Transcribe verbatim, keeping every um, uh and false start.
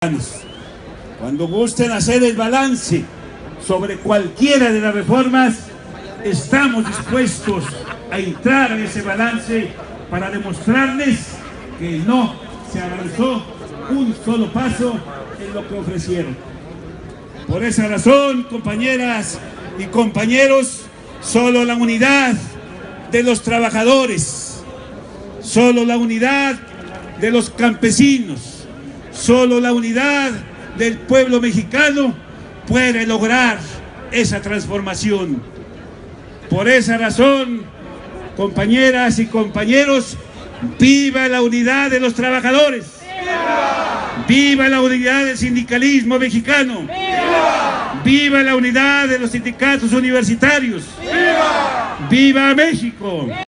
Cuando gusten hacer el balance sobre cualquiera de las reformas, estamos dispuestos a entrar en ese balance para demostrarles que no se avanzó un solo paso en lo que ofrecieron. Por esa razón, compañeras y compañeros, solo la unidad de los trabajadores, solo la unidad de los campesinos, solo la unidad del pueblo mexicano puede lograr esa transformación. Por esa razón, compañeras y compañeros, ¡viva la unidad de los trabajadores! ¡Viva! ¡Viva la unidad del sindicalismo mexicano! ¡Viva! ¡Viva la unidad de los sindicatos universitarios! ¡Viva! ¡Viva México!